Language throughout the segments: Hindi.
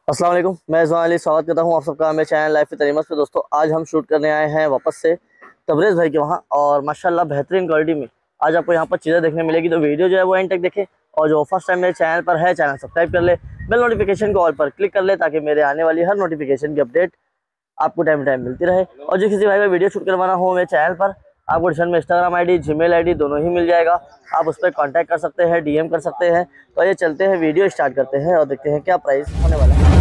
अस्सलाम वालेकुम, मैं रिजवान अली स्वागत करता हूँ आप सबका मेरे चैनल लाइफ तरीमत पे। दोस्तों आज हम शूट करने आए हैं वापस से तबरेज़ भाई के वहाँ, और माशाल्लाह बेहतरीन क्वालिटी में आज आपको यहाँ पर चीज़ें देखने मिलेगी। तो वीडियो जो है वो एंड तक देखें, और जो फर्स्ट टाइम मेरे चैनल पर है चैनल सब्सक्राइब कर ले, बेल नोटिफिकेशन को ऑल पर क्लिक कर ले, ताकि मेरे आने वाली हर नोटिफिकेशन की अपडेट आपको टाइम टू टाइम मिलती रहे। और जो किसी भाई को वीडियो शूट करवाना हो मेरे चैनल पर, आपको डिस्क्रिप्शन में इंस्टाग्राम आईडी, जीमेल आईडी दोनों ही मिल जाएगा। आप उस पर कांटेक्ट कर सकते हैं, डीएम कर सकते हैं। तो ये चलते हैं, वीडियो स्टार्ट करते हैं और देखते हैं क्या प्राइस होने वाला है।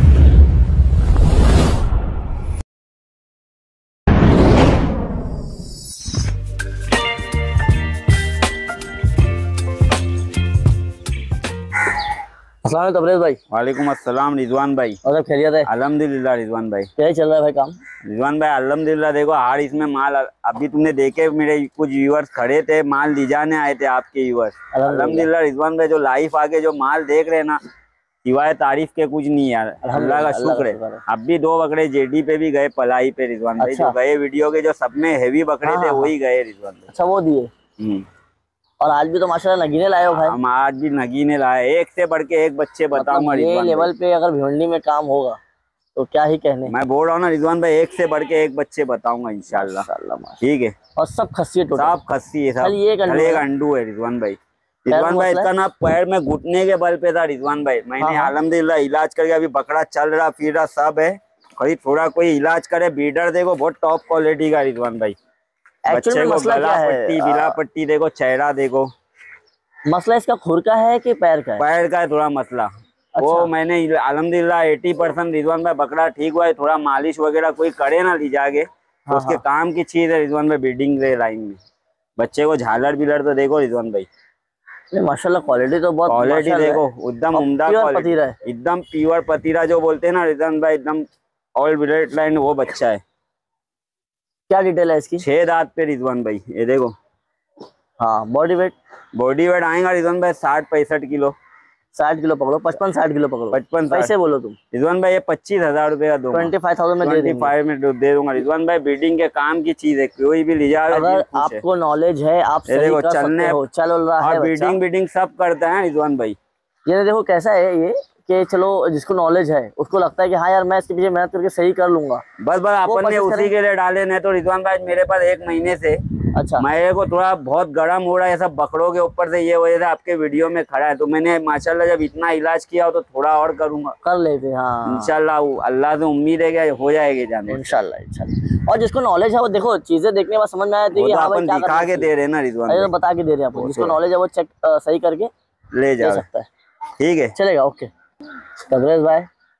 अस्सलाम वालेकुम तबरेज़ भाई। वालेकुम अस्सलाम रिजवान भाई। और सब खैरियत है? अल्हम्दुलिल्लाह रिजवान भाई। क्या चल रहा है भाई काम? रिजवान भाई अल्हम्दुलिल्लाह, देखो हार इसमें माल अभी तुमने देखे, मेरे कुछ व्यूअर्स खड़े थे, माल ले जाने आए थे आपके व्यूअर्स। अल्हम्दुलिल्लाह रिजवान भाई, जो लाइफ आके जो माल देख रहे हैं ना, सिवाय तारीफ के कुछ नहीं यार, अल्लाह का शुक्र है। अब भी 2 बकरे जेडी पे भी गए, पलाई पे रिजवान भाई। जो गए वीडियो के, जो सब में हेवी बकरे थे वही गए रिजवान भाई। अच्छा, वो दिए। और आज भी तो माशाल्लाह नगीने लाए हो भाई। हम आज भी नगीने लाए, एक से बढ़ के एक बच्चे बताऊंगा। ये लेवल पे अगर भिवंडी में काम होगा तो क्या ही कहने। मैं बोल रहा हूँ ना रिजवान भाई, एक से बढ़ के एक बच्चे बताऊंगा इंशाल्लाह। ठीक है, और सब खस्सी है, सब खस्सी है, सब एक अंडू है रिजवान भाई। रिजवान भाई इसका ना पैर में घुटने के बल पे था रिजवान भाई। मैंने अल्हम्दुलिल्लाह इलाज करके अभी बकरा चल रहा फिर रहा सब है। कहीं थोड़ा कोई इलाज करे, बीडर देखो बहुत टॉप क्वालिटी का रिजवान भाई। बच्चे को गला पट्टी, बिला पट्टी देखो, चेहरा देखो। मसला इसका खुर का है कि पैर का है? पैर का है थोड़ा मसला। अच्छा। वो मैंने अल्हम्दुलिल्लाह 80% रिजवान भाई बकरा ठीक हुआ है। थोड़ा मालिश वगैरह कोई करे ना ले जाके, तो उसके काम की चीज है रिजवान भाई। ब्रीडिंग लाइन में बच्चे को झालर बिलर तो देखो रिजवान भाई, माशाल्लाह क्वालिटी तो बहुत, क्वालिटी देखो एकदम उम्दा क्वालिटी, एकदम प्योर पतीरा जो बोलते हैं ना रिजवान भाई, एकदम ऑल ब्रीड लाइन वो बच्चा है। क्या डिटेल है इसकी? 6 दांत पे रिजवान भाई, ये देखो। हाँ, बॉडी वेट आएगा रिजवान भाई 60-65 किलो। 60 किलो पकड़ो, 55-60 किलो पकड़ो। 55 पैसे बोलो तुम रिजवान भाई। ये 25,000 रुपए का दूंगा। 25,000 में 25 में दे दूंगा रिजवान भाई। ब्रीडिंग के काम की चीज है, कोई भी ले जाए। अगर आपको नॉलेज है, आप सही कर सकते हो, चल रहा है, ब्रीडिंग सब करता है रिजवान भाई। ये देखो कैसा है ये, कि चलो जिसको नॉलेज है उसको लगता है कि हाँ यार मैं इसके पीछे मेहनत करके सही कर लूंगा। बस अपन ने उसी के लिए डाले नहीं तो रिजवान भाई मेरे पास 1 महीने से। अच्छा, मेरे को थोड़ा बहुत गर्म हो रहा है सब बकरों के ऊपर से, ये वजह से आपके वीडियो में खड़ा है। तो मैंने माशाल्लाह जब इतना इलाज किया हो तो थोड़ा और करूंगा, कर लेते। हाँ इंशाल्लाह, अल्लाह से उम्मीद है कि हो जाएगी जाने इंशाल्लाह। और जिसको नॉलेज है वो देखो चीजें देखने में समझ में आती है, अपन दिखा के दे रहे ना रिजवान, बता के दे रहे हैं। जिसको नॉलेज है वो चेक सही करके ले जा सकता है। ठीक है, चलेगा। ओके तबरेज़ भाई,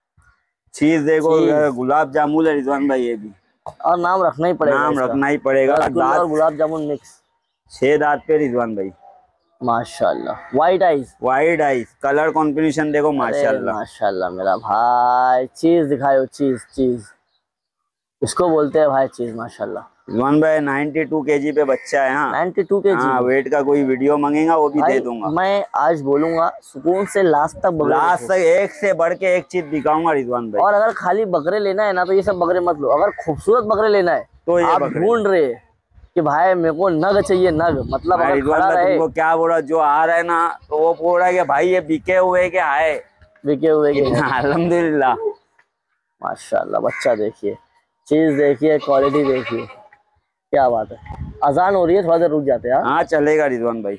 चीज देखो, गुलाब जामुन है रिजवान भाई ये भी, और नाम रखना ही पड़ेगा। और गुलाब जामुन मिक्स। 6 दांत पे रिजवान भाई, माशाल्लाह। वाइट आइज, कलर कॉम्बिनेशन देखो माशाल्लाह। माशाल्लाह मेरा भाई, चीज दिखाओ, चीज इसको बोलते हैं भाई, चीज माशाल्लाह। रिजवान भाई 92 केजी पे बच्चा है। हाँ 92 केजी। हाँ, वेट का कोई वीडियो मांगेगा वो भी दे दूंगा। मैं आज बोलूंगा सुकून से लास्ट तक एक से बढ़ के एक चीज दिखाऊंगा रिजवान भाई। और अगर खाली बकरे लेना है ना तो ये सब बकरे मत लो। अगर खूबसूरत बकरे लेना है तो ये आप ढूंढ रहे कि भाई मेरे को नग चाहिए, नग मतलब तुमको क्या बोला, जो आ रहा है ना तो वो बोल रहा है कि भाई ये बिके हुए के आए, बिके हुए के। अल्हम्दुलिल्लाह माशाल्लाह। बच्चा देखिए, चीज देखिए, क्वालिटी देखिए, क्या बात है। अजान हो रही है, थोड़ा देर रुक जाते हैं। हाँ चलेगा रिजवान भाई।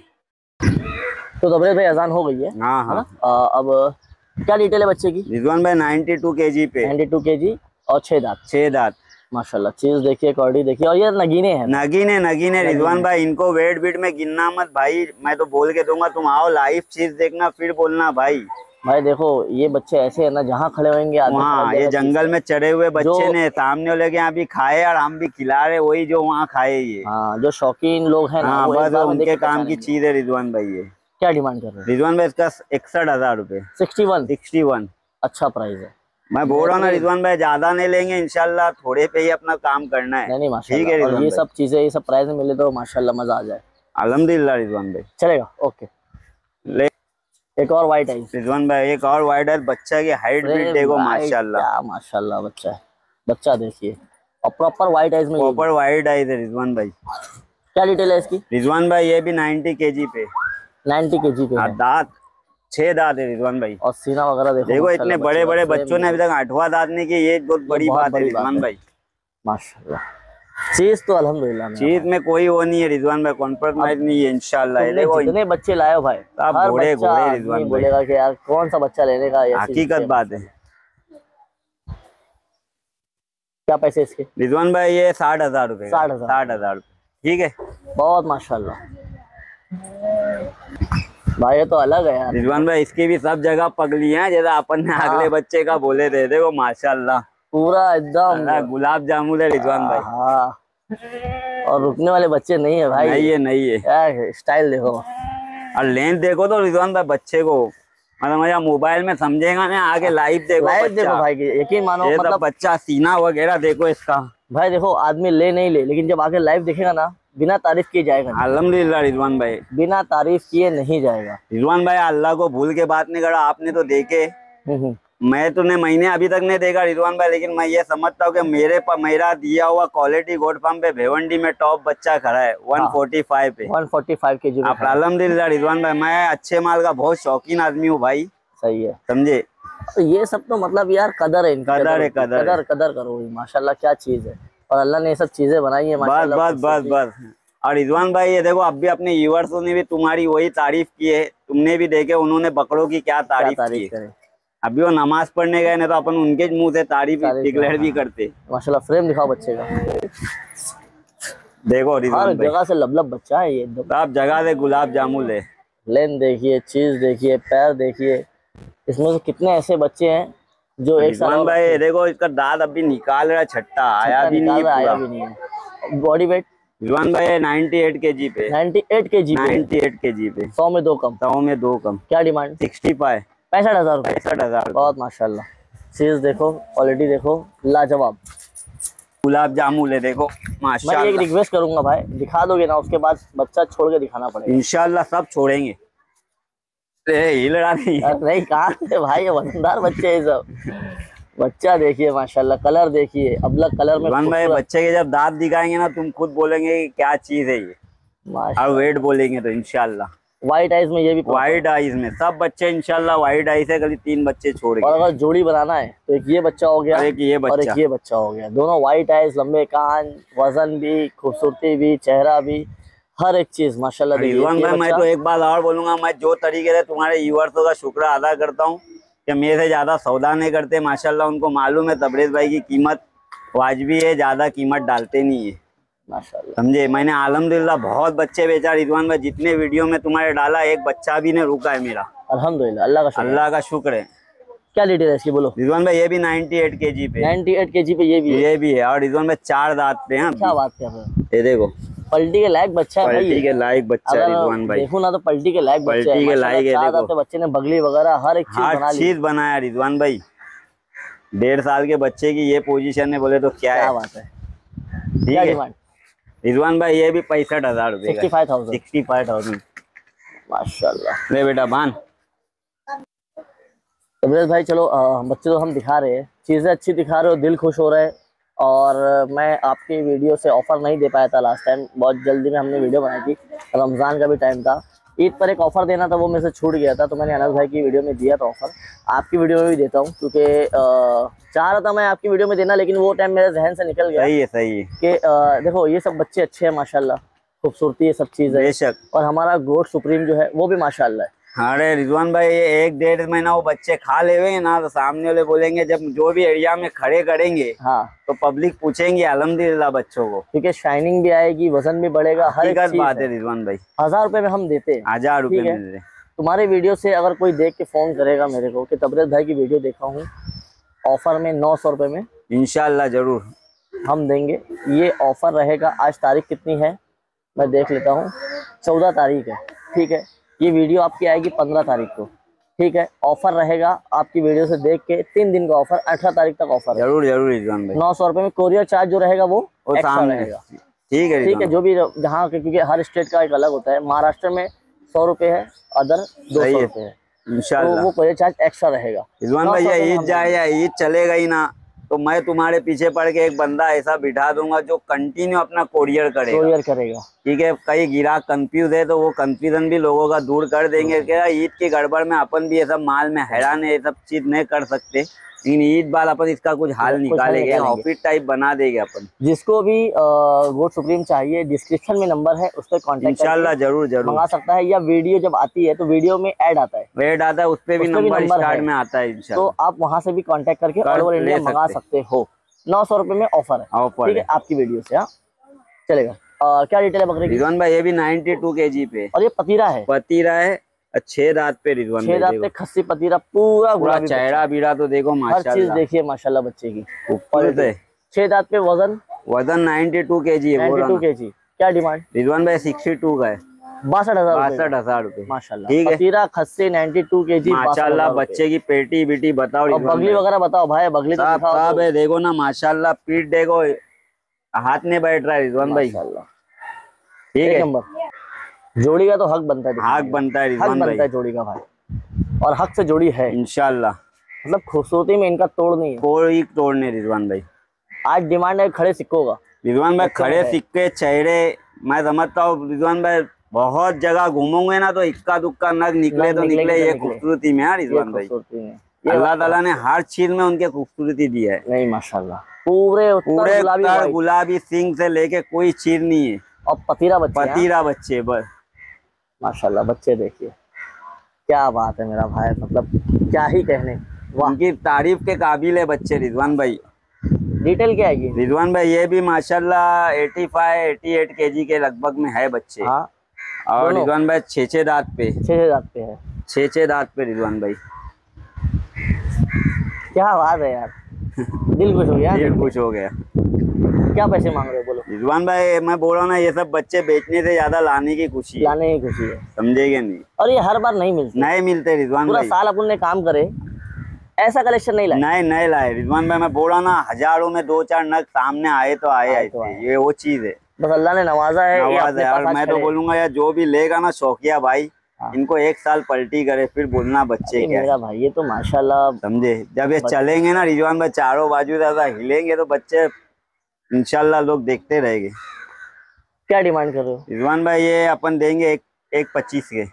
तो तबरेज़ भाई अजान हो गई है। हाँ। अब क्या डिटेल है बच्चे की? रिजवान भाई 92 केजी पे, 92 केजी और 6 दांत। माशाल्लाह। चीज देखिए, क्वालिटी देखिए, और ये नगीने हैं। नगीने रिजवान भाई। इनको वेट बीट में गिनना मत भाई, मैं तो बोल के दूंगा, तुम आओ लाइव चीज देखना फिर बोलना भाई। देखो ये बच्चे ऐसे है ना, जहाँ खड़े होंगे वहाँ, ये जंगल में चढ़े हुए बच्चे ने सामने वाले के यहाँ भी खाए और हम भी खिला रहे, वही जो वहाँ खाए ये। हाँ, जो शौकीन लोग हैं ना, बस उनके काम की चीज है रिजवान भाई। ये क्या डिमांड कर रहे हैं रिजवान भाई? इसका 61,000 रुपए। 61। अच्छा प्राइस है। मैं बोल रहा हूँ ना रिजवान भाई, ज्यादा नहीं लेंगे इंशाल्लाह, थोड़े पे ही अपना काम करना है। नहीं ठीक है रिजवान, ये सब चीजें, ये सब प्राइस में मिले तो माशाल्लाह मजा आ जाए। अल्हम्दुलिल्लाह रिजवान भाई, चलेगा। ओके, एक और वाइट आइज रिजवान भाई, एक और वाइट आइज। बच्चा की हाइट भी देखो माशाल्लाह, माशाल्लाह। बच्चा देखिए, और प्रॉपर वाइट आइज में, प्रॉपर वाइट आइज है रिजवान भाई। क्या डिटेल है इसकी? रिजवान भाई ये भी 90 केजी पे, 90 केजी पे। दांत 6 दांत है रिजवान भाई। और सीना वगैरह देखो, देखो माशाल्लाह इतने बड़े बड़े बच्चों ने अभी तक 8वां दांत नहीं किया, ये बहुत बड़ी बात है रिजवान भाई। माशाल्लाह चीज तो अल्हम्दुलिल्लाह चीज में कोई वो नहीं है रिजवान भाई, कॉम्प्रोमाइज नहीं है इंशाल्लाह। देखो जितने बच्चे लाए हो भाई, हर घोड़े बच्चा घोड़े आदमी रिजवान भाई, बोलेगा कि यार कौन सा बच्चा लेने का, हकीकत बात है। क्या पैसे इसके रिजवान भाई? ये 60,000 रुपए। 60,000 60,000 ठीक है। बहुत माशाल्लाह भाई, ये तो अलग है यार रिजवान भाई। इसकी भी सब जगह पगली है, जैसा अपन ने अगले बच्चे का बोले थे। देखो माशाल्लाह पूरा एकदम गुलाब जामुन है रिजवान भाई। हाँ, और रुकने वाले बच्चे नहीं है भाई। नहीं है यार स्टाइल देखो और लेंथ देखो तो रिजवान भाई, बच्चे को मतलब मजा मोबाइल में समझेगा ना, आगे लाइव देखो। लाइव देखो भाई, यकीन मानो ये मतलब बच्चा सीना वगैरह देखो इसका भाई। देखो आदमी ले नहीं ले, लेकिन जब आगे लाइव देखेगा ना, बिना तारीफ किए जाएगा नहीं। अल्हम्दुलिल्लाह रिजवान भाई, बिना तारीफ किए नहीं जाएगा। रिजवान भाई अल्लाह को भूल के बात नहीं करा, आपने तो देखे। मैं तूने महीने अभी तक नहीं देखा रिजवान भाई, लेकिन मैं ये समझता हूँ कि मेरा दिया हुआ क्वालिटी गोट फार्म पे भिवंडी में टॉप बच्चा खड़ा है 145 पे। 145 केजी आप अल्हम्दुलिल्लाह रिजवान भाई, मैं अच्छे माल का बहुत शौकीन आदमी हूँ भाई। सही है, समझे? तो ये सब तो मतलब यार कदर है इनकी, कदर करो माशाल्लाह, क्या चीज है। और अल्लाह ने ये सब चीजें बनाई है माशाल्लाह। बस। और रिजवान भाई ये देखो, अब भी अपने व्यूअर्स ने भी तुम्हारी वही तारीफ की है, तुमने भी देखे उन्होंने बकरों की क्या तारीफ की है। अभी वो नमाज पढ़ने गए ना, तो अपन उनके मुंह से तारीफ डिक्लेयर भी करते। माशाल्लाह फ्रेम दिखाओ बच्चे का, देखो रिजवान भाई, जगह से लबलब बच्चा है ये, सब जगह से गुलाब जामुन है। लेन देखिए, चीज देखिए, पैर देखिए, इसमें से कितने ऐसे बच्चे हैं जो एक साल भाई देखो इसका दांत अभी निकाल रहा, छट्टा आया भी नहीं है। बॉडी वेट रिजवान भाई 98 केजी पे। 98 केजी पे 98 केजी पे 100 में 2 कम। 100 में 2 कम। क्या डिमांड? 65 65,000 रुपए। 65,000। बहुत माशाल्लाह, चीज देखो, क्वालिटी देखो, लाजवाब गुलाब जामुन है देखो माशाल्लाह। मैं एक रिक्वेस्ट करूंगा भाई, दिखा दोगे ना, उसके बाद बच्चा छोड़ के दिखाना पड़ेगा। इंशाल्लाह सब छोड़ेंगे। हिल रहा नहीं कहाँ से भाई, ये वजनदार बच्चे हैं सब। बच्चा देखिए माशाल्लाह, कलर देखिए, अबलग कलर में भाई। बच्चे के जब दांत दिखाएंगे ना, तुम खुद बोलेंगे कि क्या चीज है ये, और वेट बोलेंगे तो इंशाल्लाह। व्हाइट आइज में ये भी, व्हाइट आइज में सब बच्चे इंशाल्लाह व्हाइट आइज है, कभी 3 बच्चे छोड़ के। और अगर जोड़ी बनाना है तो एक ये बच्चा हो गया, एक ये बच्चा हो गया। दोनों व्हाइट आइज, लंबे कान, वजन भी, खूबसूरती भी, चेहरा भी, हर एक चीज माशाल्लाह। रिजवान भाई मैं तो एक बात और बोलूंगा, मैं जो तरीके से तुम्हारे व्यूअर्सों का शुक्र अदा करता हूँ कि मेरे से ज्यादा सौदा नहीं करते माशाल्लाह। उनको मालूम है तबरेज भाई की कीमत वाजिबी है, ज्यादा कीमत डालते नहीं है माशाल्लाह। समझे? मैंने अल्हम्दुलिल्लाह बहुत बच्चे बेचा रिजवान भाई, जितने वीडियो में तुम्हारे डाला एक बच्चा भी नहीं रुका है मेरा, अल्हम्दुलिल्लाह। अल्लाह का शुक्र है। क्या डिटेल है इसकी बोलो? रिजवान भाई ये भी 98 केजी पे। 98 केजी पे ये भी है। और रिजवान भाई 4 दांत पे हैं। क्या बात कर रहे हो? ये देखो पलटी के लायक बच्चा है, पलटी के लायक बच्चा है रिजवान भाई। देखो ना तो पलटी के लायक बच्चा है, पलटी के लायक है। देखो बच्चे ने बगली वगैरह हर एक चीज बनाया रिजवान भाई। 1.5 साल के बच्चे की ये पोजीशन है, बोले तो क्या बात है। ठीक है रिजवान भाई, ये भी 65,000 रुपए। 65,000 माशाल्लाह। ले बेटा बान। तबरेज भाई चलो, बच्चे तो हम दिखा रहे हैं, चीजें अच्छी दिखा रहे हो, दिल खुश हो रहा है। और मैं आपकी वीडियो से ऑफर नहीं दे पाया था लास्ट टाइम, बहुत जल्दी में हमने वीडियो बनाई थी, रमजान का भी टाइम था, ईद पर एक ऑफर देना था, वो मेरे से छूट गया था, तो मैंने अनस भाई की वीडियो में दिया था ऑफर। आपकी वीडियो में भी देता हूँ, क्योंकि चाह रहा था मैं आपकी वीडियो में देना, लेकिन वो टाइम मेरे जहन से निकल गया। सही है कि देखो ये सब बच्चे अच्छे हैं माशाल्लाह, खूबसूरती ये सब चीज़ है बेशक। और हमारा गोट सुप्रीम जो है वो भी माशाल्लाह है। अरे रिजवान भाई, ये 1-1.5 महीना वो बच्चे खा ले हुए ना, तो सामने वाले बोलेंगे, जब जो भी एरिया में खड़े करेंगे तो पब्लिक पूछेंगे अल्हम्दुलिल्लाह बच्चों को, क्योंकि शाइनिंग भी आएगी, वजन भी बढ़ेगा, हर एक चीज बात है रिजवान भाई। 1000 रुपए में हम देते हैं। 1000 रुपए में तुम्हारे वीडियो से अगर कोई देख के फोन करेगा मेरे को कि तबरेज भाई की वीडियो देखा हूँ, ऑफर में 900 रुपए में इंशाल्लाह जरूर हम देंगे। ये ऑफर रहेगा, आज तारीख कितनी है मैं देख लेता हूँ, 14 तारीख है, ठीक है। ये वीडियो आपकी आएगी 15 तारीख को, ठीक है। ऑफर रहेगा आपकी वीडियो से देख के 3 दिन का ऑफर, 18 तारीख तक ऑफर जरूर 900 रुपए में। कोरियर चार्ज जो रहेगा वो एक्स्ट्रा रहेगा, ठीक है। जो भी जहाँ के, क्योंकि हर स्टेट का एक अलग होता है, महाराष्ट्र में 100 रुपए है, अदर 200 रुपए है, इंशाल्लाह वो कोरियर चार्ज एक्स्ट्रा रहेगा। रिजवान भाई ईद जाए या ईद चलेगा ही ना, तो मैं तुम्हारे पीछे पड़ के एक बंदा ऐसा बिठा दूंगा जो कंटिन्यू अपना कोरियर करेगा। ठीक है, कई ग्राहक कंफ्यूज है तो वो कंफ्यूजन भी लोगों का दूर कर देंगे। क्या ईद की गड़बड़ में अपन भी ये सब माल में हैरान है, ये सब चीज नहीं कर सकते, लेकिन ईद बाद अपन इसका कुछ हाल निकालेंगे, ऑफिस टाइप बना देंगे अपन। जिसको भी गोट सुप्रीम चाहिए, डिस्क्रिप्शन में नंबर है, उस पर कॉन्टेक्ट इंशाल्लाह जरूर मंगा सकता है, या वीडियो जब आती है तो वीडियो में ऐड आता है, उस पर भी नंबर स्टार्ट में आता है इंशाल्लाह। तो आप वहां से भी कॉन्टेक्ट करके ऑल ओवर इंडिया मंगा सकते हो। 900 रुपए में ऑफर है, ठीक है, आपकी वीडियो से। हाँ चलेगा। क्या डिटेल है बकरे की? रिजवान भाई ये भी 92 kg पे, और ये पतीरा है 6 दांत पे रिजवान, 6 दांत पे खस्सी पतीरा, पूरा चेहरा बीड़ा तो देखो माशाल्लाह, हर चीज देखिए माशाल्लाह बच्चे की। ऊपर से 6 दांत पे, वजन 92 kg है। 92 kg। क्या डिमांड? रिजवान भाई 62 का है, 62,000 रुपए माशाल्लाह। ठीक है, पतीरा खस्सी 92 kg माशाल्लाह। बच्चे की पेटी बीटी बताओ, बगली वगैरह बताओ भाई, बगली सब है देखो ना माशाल्लाह, पीठ देखो, हाथ नहीं बैठ रहा है रिजवान भाई, ठीक है। जोड़ी का तो हक बनता है, हक बनता है रिजवान भाई, जोड़ी का भाई, और हक से जोड़ी है इंशाल्लाह। मतलब खूबसूरती में इनका तोड़ नहीं है, कोई तोड़ नहीं रिजवान भाई। आज डिमांड है खड़े सिक्कों का रिजवान भाई, खड़े सिक्के चेहरे, मैं समझता हूँ रिजवान भाई बहुत जगह घूमोगे ना तो इक्का दुक्का नग निकले तो निकले, ये खूबसूरती में है रिजवान भाई। अल्लाह ताला ने हर चीज में उनके खूबसूरती दी है, नहीं माशाल्लाह। पूरे गुलाबी सिंग से लेके कोई चीज नहीं है, और पतीरा बच्चे बस माशाल्लाह। बच्चे देखिए क्या बात है मेरा भाई, मतलब क्या ही कहने, उनकी तारीफ के काबिल है बच्चे रिजवान भाई। डिटेल क्या है रिजवान भाई? ये भी माशाल्लाह 85-88 kg के लगभग में है बच्चे। हाँ। और रिजवान भाई 6 दांत पे, 6 दांत पे है, 6 दांत पे रिजवान भाई। क्या बात है यार, दिल खुश हो गया, दिल खुश हो गया। क्या पैसे मांग रहे हो बोलो? रिजवान भाई मैं बोल रहा हूँ ना, ये सब बच्चे बेचने से ज्यादा लाने की खुशी है, समझेगे नहीं, और ये हर बार नहीं मिलते रिजवान भाई। पूरा साल अपन ने काम करे, ऐसा कलेक्शन नहीं लाए, नहीं लाए रिजवान भाई। मैं बोल रहा हूँ ना, हजारों में 2-4 नग सामने आए तो आए, ये वो चीज है, बस अल्लाह ने नवाजा है। यार मैं तो बोलूंगा यार, जो भी लेगा ना शौकिया भाई, इनको 1 साल पलटी करे फिर बोलना बच्चे क्या मेरा भाई, ये तो माशाल्लाह समझे। जब ये चलेंगे ना रिजवान भाई, चारों बाजू ज्यादा हिलेंगे तो बच्चे इंशाल्लाह लोग देखते रहेंगे। क्या डिमांड कर रहे हो रिजवान भाई? ये अपन देंगे 1,25 के,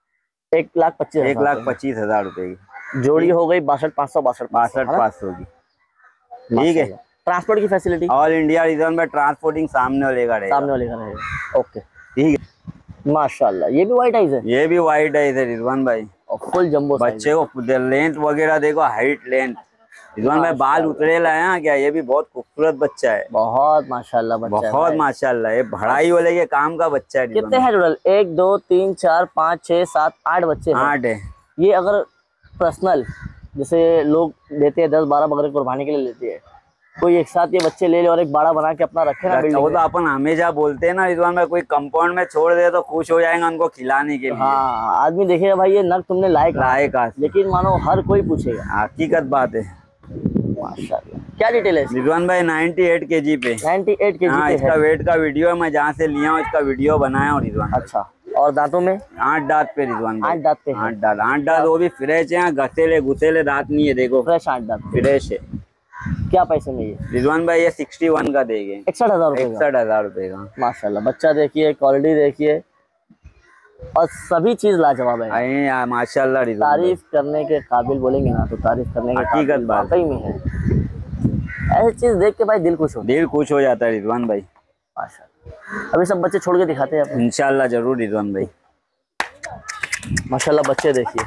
1,25,000 रुपए की जोड़ी हो गई। 62,500 की, ठीक है। ट्रांसपोर्ट की फैसिलिटी ऑल इंडिया रिजवान भाई, ट्रांसपोर्टिंग सामने रहेगा, ओके ठीक है। माशाल्लाह। ये भी व्हाइट आइज है, ये भी व्हाइट आइज है रिजवान भाई, और फुल जंबो। बच्चे को लेंथ वगैरह देखो, हाइट लेंथ। रिजवान भाई बाल उतरे लाए हैं क्या? ये भी बहुत खूबसूरत बच्चा है, बहुत माशाल्लाह बच्चा, बहुत माशाल्लाह। ये भड़ाई वाले के काम का बच्चा है। कितने हैं टोटल? 1 2 3 4 5 6 7 8 बच्चे हैं। 8 है। ये अगर पर्सनल जैसे लोग देते हैं 10-12 बकरे कुर्बानी के लिए लेते हैं, कोई एक साथ ये बच्चे ले ले और एक बाड़ा बना के अपना रखे ना, वो तो अपन हमेशा बोलते हैं ना रिजवान भाई, कोई कंपाउंड में छोड़ दे तो खुश हो जाएंगे उनको खिलाने के लिए। हाँ, आदमी देखेगा भाई ये नग तुमने लायक, लेकिन मानो हर कोई पूछेगा, हकीकत बात है माशाल्लाह। क्या डिटेल है रिजवान भाई? 98 kg पे, 98 kg हाँ, इसका वेट का वीडियो है, मैं जहाँ से लिया हूँ इसका वीडियो बनाया हूँ रिजवान। अच्छा, और दांतों में 8 दांत पे रिजवान भाई, 8 दांत पे, 8 दांत, वो भी फ्रेश है, घसेले घुसेले दांत नहीं है, देखो फ्रेश 8 दांत फ्रेश है। क्या पैसे में ये रिजवान भाई? ये 61 का देंगे, 61,000 रुपए का माशाल्लाह। बच्चा देखिए, क्वालिटी देखिए, और सभी चीज लाजवाब है माशाल्लाह। तारीफ करने के काबिल बोलेंगे ना तो तारीफ करने के हकीकत बात वाकई में है। ऐसी चीज देख के भाई दिल खुश हो जाता है रिजवान भाई, माशाल्लाह। अभी सब बच्चे छोड़ के दिखाते हैं इंशाल्लाह जरूर रिजवान भाई, माशाल्लाह। बच्चे देखिए,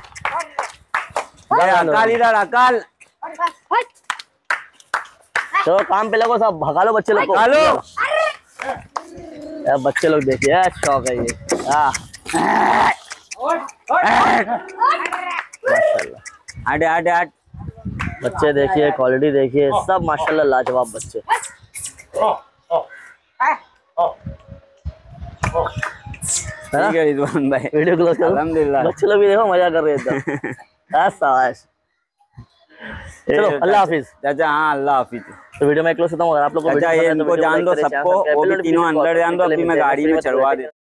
अकाल इधर, अकाल चलो काम पे लगो, सब भगा लो बच्चे लोग को, यार बच्चे लोग देखिए, यार शौक है ये। माशाल्लाह, बच्चे देखिए, क्वालिटी देखिए, सब माशाल्लाह लाजवाब बच्चे। ठीक है रिजवान भाई, वीडियो क्लोज करो। अल्हम्दुलिल्लाह, बच्चे लोग भी देखो मजा कर रहे हैं। चलो अल्लाह हाफिज चाचा। हाँ अल्लाह हाफिज। तो वीडियो में क्लोज करता हूँ। अगर आप लोग को इनको जान दो सबको, वो भी तीनों अंदर जान दो, अभी मैं गाड़ी में चढ़वा दे।